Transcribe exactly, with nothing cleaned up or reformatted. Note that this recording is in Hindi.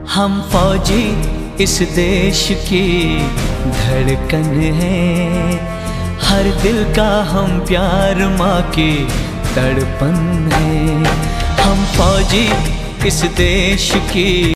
हम फौजी इस देश की धड़कन है, हर दिल का हम प्यार माँ की तड़पन है। हम फौजी इस देश की